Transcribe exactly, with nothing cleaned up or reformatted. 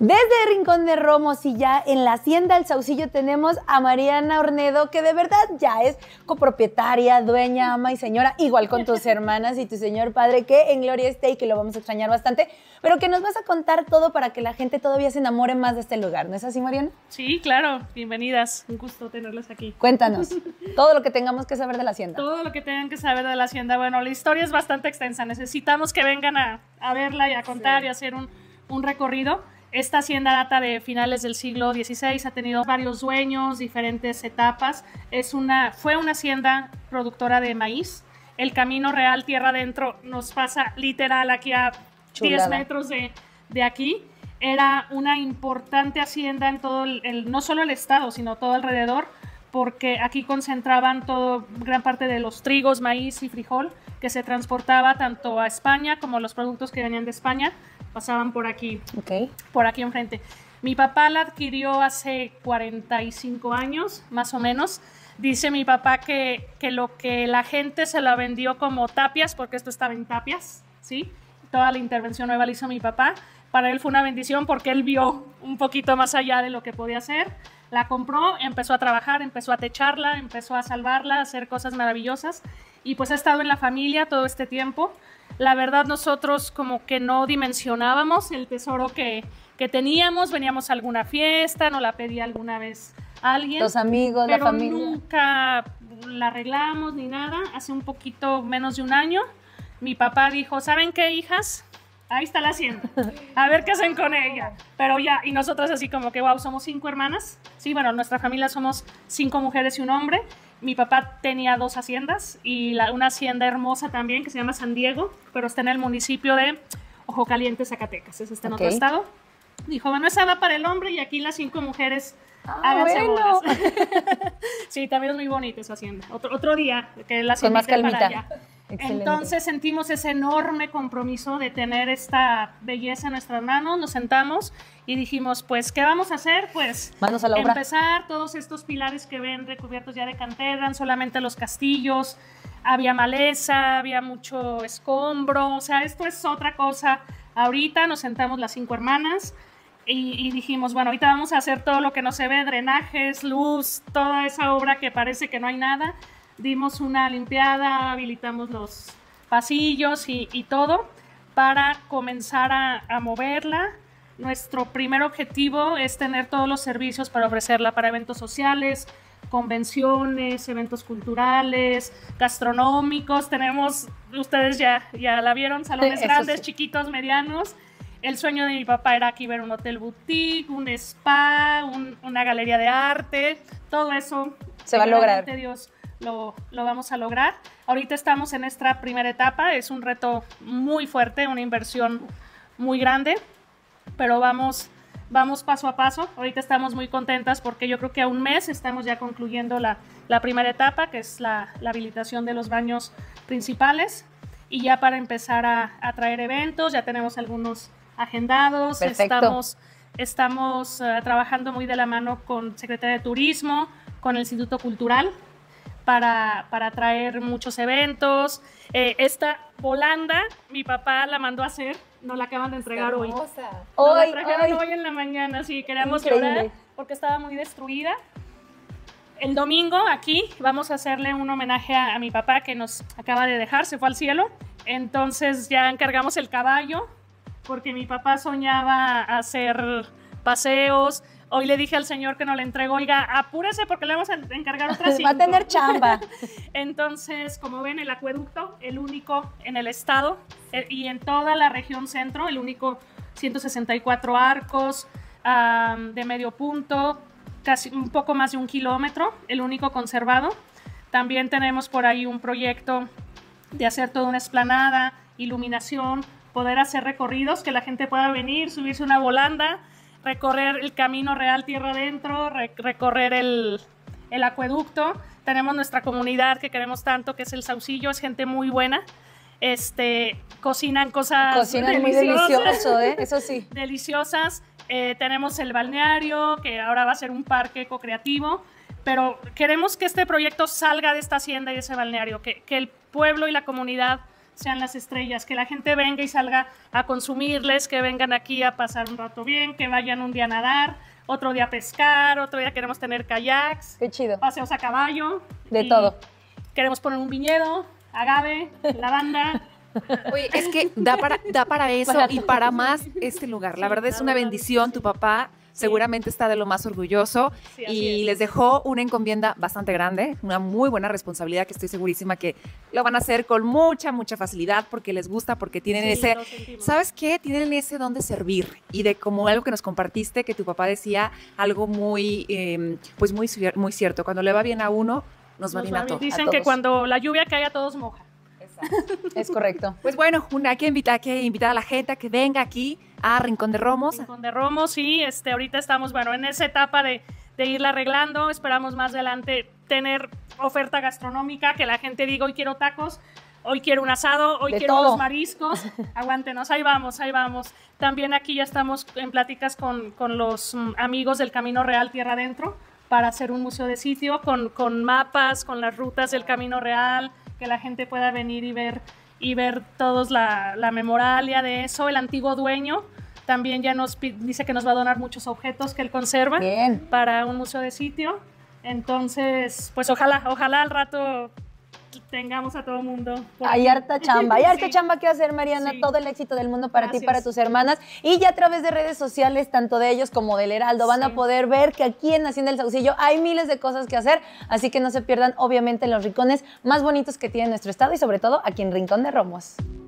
Desde Rincón de Romos y ya en la Hacienda El Saucillo tenemos a Mariana Ornedo, que de verdad ya es copropietaria, dueña, ama y señora, igual con tus hermanas y tu señor padre, que en Gloria esté y que lo vamos a extrañar bastante, pero que nos vas a contar todo para que la gente todavía se enamore más de este lugar, ¿no es así, Mariana? Sí, claro, bienvenidas, un gusto tenerlas aquí. Cuéntanos, todo lo que tengamos que saber de la Hacienda. Todo lo que tengan que saber de la Hacienda. Bueno, la historia es bastante extensa, necesitamos que vengan a, a verla y a contar sí. y a hacer un, un recorrido. Esta hacienda data de finales del siglo dieciséis, ha tenido varios dueños, diferentes etapas. Es una, fue una hacienda productora de maíz. El camino real tierra adentro nos pasa literal aquí a Chulada. diez metros de, de aquí. Era una importante hacienda en todo el, el, no solo el estado, sino todo alrededor, porque aquí concentraban todo, gran parte de los trigos, maíz y frijol, que se transportaba tanto a España como los productos que venían de España. Pasaban por aquí, okay. por aquí enfrente. Mi papá la adquirió hace cuarenta y cinco años, más o menos. Dice mi papá que, que lo que la gente se la vendió como tapias, porque esto estaba en tapias, ¿sí? Toda la intervención nueva la hizo mi papá. Para él fue una bendición porque él vio un poquito más allá de lo que podía hacer. La compró, empezó a trabajar, empezó a techarla, empezó a salvarla, a hacer cosas maravillosas. Y pues ha estado en la familia todo este tiempo. La verdad, nosotros como que no dimensionábamos el tesoro que, que teníamos. Veníamos a alguna fiesta, nos la pedía alguna vez alguien. Los amigos, la familia. Pero nunca la arreglamos ni nada. Hace un poquito menos de un año, mi papá dijo, ¿saben qué, hijas? Ahí está la hacienda. A ver qué hacen con ella. Pero ya, y nosotros así como que, wow, somos cinco hermanas. Sí, bueno, nuestra familia somos cinco mujeres y un hombre. Mi papá tenía dos haciendas y la, una hacienda hermosa también que se llama San Diego, pero está en el municipio de Ojo Caliente, Zacatecas. Ese está en okay. otro estado. Dijo, bueno, esa va para el hombre y aquí las cinco mujeres ah, háganse bueno. bolas. Sí, también es muy bonita esa hacienda. Otro, otro día que la con más calmita. Para allá. Excelente. Entonces sentimos ese enorme compromiso de tener esta belleza en nuestras manos, nos sentamos y dijimos, pues, ¿qué vamos a hacer? Pues, manos a la obra. Empezar todos estos pilares que ven recubiertos ya de cantera, solamente los castillos, había maleza, había mucho escombro, o sea, esto es otra cosa. Ahorita nos sentamos las cinco hermanas y, y dijimos, bueno, ahorita vamos a hacer todo lo que no se ve, drenajes, luz, toda esa obra que parece que no hay nada. Dimos una limpiada, habilitamos los pasillos y, y todo para comenzar a, a moverla. Nuestro primer objetivo es tener todos los servicios para ofrecerla para eventos sociales, convenciones, eventos culturales, gastronómicos. Tenemos, ustedes ya, ya la vieron, salones sí, grandes, sí. chiquitos, medianos. El sueño de mi papá era aquí ver un hotel boutique, un spa, un, una galería de arte. Todo eso se va a lograr. Dios, Lo, lo vamos a lograr. Ahorita estamos en nuestra primera etapa, es un reto muy fuerte, una inversión muy grande, pero vamos, vamos paso a paso. Ahorita estamos muy contentas porque yo creo que a un mes estamos ya concluyendo la, la primera etapa, que es la, la habilitación de los baños principales, y ya para empezar a, a traer eventos, ya tenemos algunos agendados. Perfecto. Estamos, estamos uh, trabajando muy de la mano con Secretaría de Turismo, con el Instituto Cultural, Para, para traer muchos eventos. Eh, esta volanda, mi papá la mandó a hacer, nos la acaban de entregar hoy. Nos hoy, la trajeron hoy. hoy en la mañana, sí, queríamos Increíble. llorar porque estaba muy destruida. El domingo aquí vamos a hacerle un homenaje a, a mi papá que nos acaba de dejar, se fue al cielo. Entonces ya encargamos el caballo porque mi papá soñaba hacer paseos. Hoy le dije al señor que nos la entregó, oiga, apúrese porque le vamos a encargar otras cinco. Va a tener chamba. Entonces, como ven, el acueducto, el único en el estado eh, y en toda la región centro, el único ciento sesenta y cuatro arcos um, de medio punto, casi un poco más de un kilómetro, el único conservado. También tenemos por ahí un proyecto de hacer toda una explanada, iluminación, poder hacer recorridos, que la gente pueda venir, subirse una volanda, recorrer el camino real tierra adentro, re recorrer el, el acueducto. Tenemos nuestra comunidad que queremos tanto, que es el Saucillo, es gente muy buena. Este, cocinan cosas cocinan deliciosas, muy delicioso, ¿eh? Eso sí. Deliciosas. Eh, tenemos el balneario, que ahora va a ser un parque ecocreativo, pero queremos que este proyecto salga de esta hacienda y de ese balneario, que, que el pueblo y la comunidad sean las estrellas, que la gente venga y salga a consumirles, que vengan aquí a pasar un rato bien, que vayan un día a nadar, otro día a pescar, otro día queremos tener kayaks. Qué chido. Paseos a caballo. De todo. Queremos poner un viñedo, agave, lavanda. Oye, es que da para, da para eso y para más este lugar. La verdad es una bendición. Tu papá seguramente está de lo más orgulloso Sí, así y es. les dejó una encomienda bastante grande, una muy buena responsabilidad que estoy segurísima que lo van a hacer con mucha, mucha facilidad porque les gusta, porque tienen Sí, ese, lo sentimos. ¿sabes qué? Tienen ese don de servir y de como algo que nos compartiste, que tu papá decía algo muy, eh, pues muy, cier- muy cierto. Cuando le va bien a uno, nos va Nos bien va a bien. todos. Dicen a que todos. cuando la lluvia cae a todos moja. Es correcto. Pues bueno, una, hay, que invitar, hay que invitar a la gente a que venga aquí a Rincón de Romos. Rincón de Romos, sí, este, ahorita estamos, bueno, en esa etapa de, de irla arreglando, esperamos más adelante tener oferta gastronómica, que la gente diga, hoy quiero tacos, hoy quiero un asado, hoy De quiero todo. unos mariscos, aguántenos, ahí vamos, ahí vamos. También aquí ya estamos en pláticas con, con los mm, amigos del Camino Real Tierra Adentro para hacer un museo de sitio con, con mapas, con las rutas del Camino Real, que la gente pueda venir y ver y ver todos la, la memoralia de eso. El antiguo dueño también ya nos pi- dice que nos va a donar muchos objetos que él conserva Bien. para un museo de sitio. Entonces, pues ojalá, ojalá al rato tengamos a todo el mundo. por Hay aquí. harta chamba, hay harta Sí. chamba que hacer, Mariana. Sí. Todo el éxito del mundo para ti, Gracias. para tus hermanas. Y ya a través de redes sociales, tanto de ellos como del Heraldo, van a Sí. poder ver que aquí en Hacienda del Saucillo hay miles de cosas que hacer. Así que no se pierdan, obviamente, los rincones más bonitos que tiene nuestro estado y sobre todo aquí en Rincón de Romos.